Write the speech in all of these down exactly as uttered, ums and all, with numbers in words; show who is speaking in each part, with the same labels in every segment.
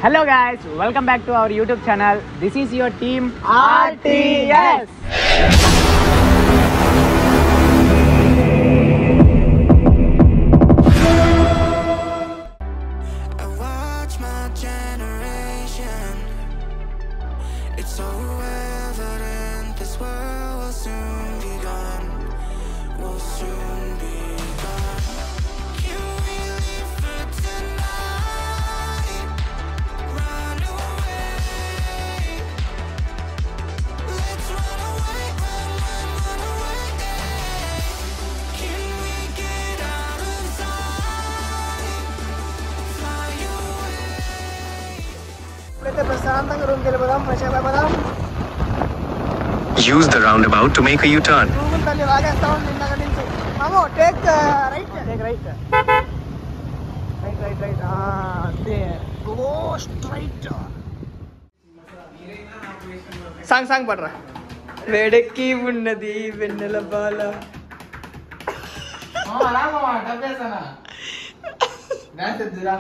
Speaker 1: Hello guys, welcome back to our YouTube channel. This is your team R T S.
Speaker 2: I watch my generation. It's so evident this world will soon be gone. Will soon be gone. Can we live for tonight? Run away. Let's run away, run, run, run away. Can we get out of sight? Fly away.
Speaker 3: Use the roundabout to make a U-turn.
Speaker 1: Take right. Take right. Right, right, right. Ah, there. Go straight. Sang sang padra. Vedekki unnadi vennela bala.
Speaker 4: Oh, alama tabbesana. Dance edura.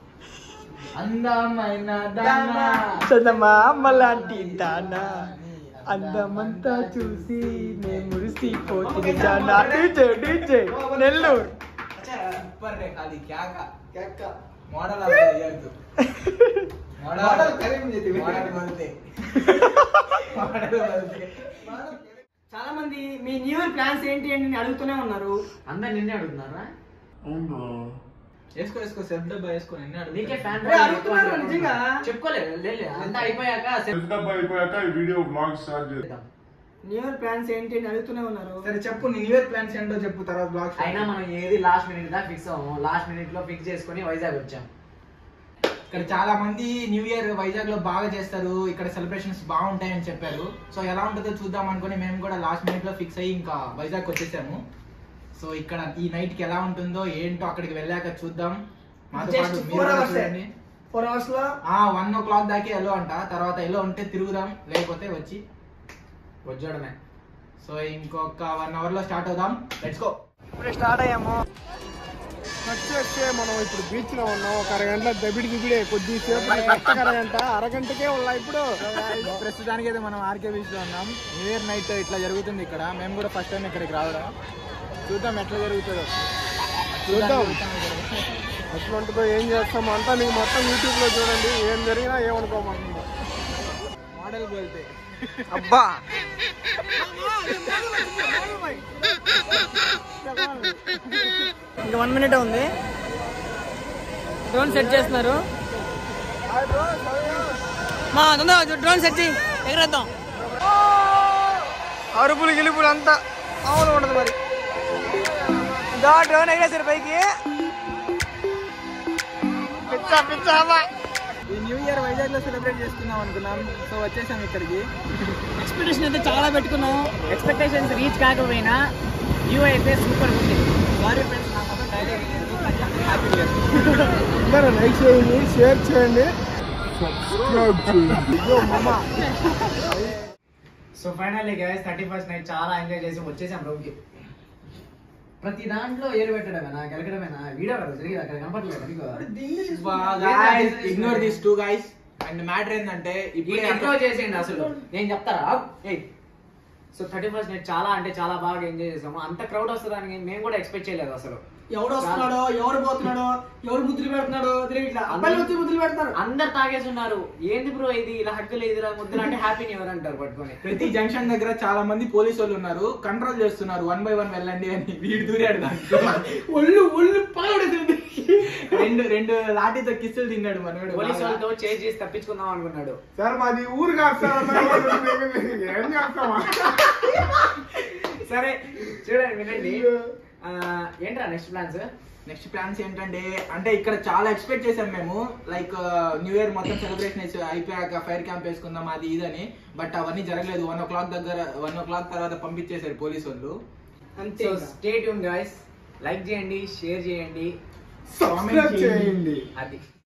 Speaker 4: అందమైన దానా
Speaker 1: చందమామలాంటి దానా అందమంతా చూసి నే మురిసిపోతుంది జానా DJ DJ Nellore
Speaker 4: ऊपर रे खाली क्या का क्या का मॉडल आता है यार तू मॉडल करीम जेती मॉडल बोलते मॉडल बोलते
Speaker 1: చాలా మంది మీ న్యూ ఇయర్ ప్లాన్స్ ఏంటి అని అడుగుతూనే ఉన్నారు.
Speaker 4: అందరు నిన్నే అడుగుతున్నారా? అవును వేసుకో వేసుకో సెల్ఫ్ డబ్బా వేసుకో నిన్నే అడుగు నీకే ఫ్యాన్
Speaker 1: అడుగుతున్నారు నిజంగా.
Speaker 4: చెప్పుకోలేదు లేదు అంతా అయిపోయాక సెల్ఫ్ డబ్బా అయిపోయాక ఈ వీడియో బ్లాగ్ స్టార్ట్ చేద్దాం.
Speaker 1: న్యూ ఇయర్ ప్లాన్స్ ఏంటి అని అడుగుతూనే ఉన్నారు.
Speaker 4: సరే చెప్పు నీ న్యూ ఇయర్ ప్లాన్స్ ఏంటో చెప్పు తర్వాత బ్లాగ్.
Speaker 5: అయినా మనం ఏది లాస్ట్ మినిట్ దాకా ఫిక్స్ అవ్వము. లాస్ట్ మినిట్ లో ఫిక్స్ చేసుకుని వైజాగ్ వచ్చాం.
Speaker 4: ఇక్కడ చాలా మంది న్యూ ఇయర్ వైజాగ్ లో బాగా చేస్తారు, ఇక్కడ సెలబ్రేషన్స్ బాగుంటాయని చెప్పారు. సో ఎలా ఉంటుందో చూద్దాం అనుకుని మేము కూడా లాస్ట్ మినిట్ లో ఫిక్స్ అయ్యి ఇంకా వైజాగ్ వచ్చేసాము. సో ఇక్కడ ఈ నైట్ కి ఎలా ఉంటుందో ఏంటో అక్కడికి వెళ్ళాక చూద్దాం. మాతో పాటు మీరు చూడండి.
Speaker 1: ఫోర్ అవర్స్ లో
Speaker 4: వన్ ఓ క్లాక్ దాకా ఎల్లో అంట, తర్వాత ఎల్లో ఉంటే తిరుగుదాం, లేకపోతే వచ్చి వచ్చాడమే. సో ఇంకొక వన్ అవర్ లో స్టార్ట్ అవుదాం. Let's go.
Speaker 1: ఇప్పుడు స్టార్ట్ అయ్యాము.
Speaker 6: వచ్చేస్తే మనం ఇప్పుడు బీచ్ లో ఉన్నాం. ఒక అరగంట దబిడి దిబిడే కొద్దిసేపు అరగంట అరగంటకే ఉన్నా. ఇప్పుడు
Speaker 4: ప్రస్తుతానికి అయితే మనం ఆర్కే బీచ్ లో ఉన్నాం. న్యూ ఇయర్ నైట్ ఇట్లా జరుగుతుంది ఇక్కడ. మేము కూడా ఫస్ట్ టైం ఇక్కడికి రావడం. చూద్దాం ఎట్లా జరుగుతుందో.
Speaker 6: చూద్దాం ఎట్లా ఉంటుందో ఏం చేస్తాం అంతా మీకు మొత్తం యూట్యూబ్ లో చూడండి. ఏం జరిగినా ఏమనుకోమంటుందో.
Speaker 4: మోడల్ బోల్తే
Speaker 1: అబ్బా ఇంకా వన్ మినిట్ ఉంది. డ్రోన్ సెట్ చేస్తున్నారు. మా తొందరగా డ్రోన్ సెట్ చేయి, ఎగరేద్దాం. అరుపులు గిలుపులు అంతా మామూలు ఉండదు. మరి దా డ్రోన్ ఎగరేసారు పైకి. పిచ్చా పిచ్చా
Speaker 4: ఈ న్యూ ఇయర్ వైజాగ్ లో సెలబ్రేట్ చేసుకుందాం అనుకున్నాం. సో వచ్చేసాం ఇక్కడికి.
Speaker 1: ఎక్స్పెక్టేషన్ అయితే చాలా పెట్టుకున్నాం. ఎక్స్పెక్టేషన్స్ రీచ్ కాకపోయినా వ్యూ అయితే సూపర్ ఉంది. సారీ ఫ్రెండ్స్, నా మొత్తం డైలాగ్ హ్యాపీ ఇయర్.
Speaker 6: అందరూ లైక్ చేయండి, షేర్ చేయండి, సబ్స్క్రైబ్ చేయండి.
Speaker 5: So finally guys thirty first night చాలా ఎంజాయ్ చేసి వచ్చేసాం రూమ్ కి. ప్రతి దాంట్లో ఏరు పెట్టడమేనా గెలకడమేనా వీడియో కదా జరిగి అక్కడ కనపడలేదు.
Speaker 4: Ignore this too guys. And matter ఏంటంటే ఇప్పుడు
Speaker 5: ఇగ్నోర్ చేసేయండి. అసలు నేను చెప్తారా. సో థర్టీ ఫస్ట్ నైట్ చాలా అంటే చాలా బాగా ఎంజాయ్ చేసాము. అంత క్రౌడ్ వస్తుందని మేము కూడా ఎక్స్పెక్ట్ చేయలేదు అసలు.
Speaker 1: ఎవడు వస్తున్నాడో, ఎవరు పోతున్నాడో, ఎవరు ముద్దులు పెడుతున్నాడో ఇట్లా అబ్బాయిలు వచ్చి ముద్దులు పెడతారు.
Speaker 5: అందరు తాగేసి ఉన్నారు. ఏంది బ్రో ఇది ఇలా హక్కులు ఇది ముద్దులు అంటే హ్యాపీ న్యూ ఇయర్ అంటారు పట్టుకొని.
Speaker 4: ప్రతి జంక్షన్ దగ్గర చాలా మంది పోలీసు వాళ్ళు ఉన్నారు, కంట్రోల్ చేస్తున్నారు. వన్ బై వన్ వెళ్ళండి అని. వీడు దూరాడు దాంట్లో.
Speaker 1: ఒళ్ళు ఒళ్ళు పాడేది.
Speaker 4: రెండు రెండు లాఠీతో కిస్సులు తిన్నాడు మనోడు.
Speaker 5: పోలీసు వాళ్ళతో చేంజ్ చేసి తప్పించుకుందాం అనుకున్నాడు.
Speaker 6: సార్ మాది ఊరు కాదు సార్. ఏం చేస్తామా?
Speaker 5: సరే చూడండి వినండి. ఏంట్రా నెక్స్ట్ ప్లాన్స్?
Speaker 4: నెక్స్ట్ ప్లాన్స్ ఏంటంటే అంటే ఇక్కడ చాలా ఎక్స్పెక్ట్ చేసాం మేము. లైక్ న్యూ ఇయర్ మొత్తం సెలబ్రేషన్ అయిపోయాక ఫైర్ క్యాంప్ వేసుకుందాం అది ఇదని. బట్ అవన్నీ జరగలేదు. వన్ ఓ క్లాక్ దగ్గర వన్ ఓ క్లాక్ తర్వాత పంపించేశారు పోలీసు వాళ్ళు.
Speaker 5: So stay tune guys. Like చేయండి, షేర్ చేయండి,
Speaker 6: సబ్స్క్రైబ్ చేయండి.
Speaker 5: అది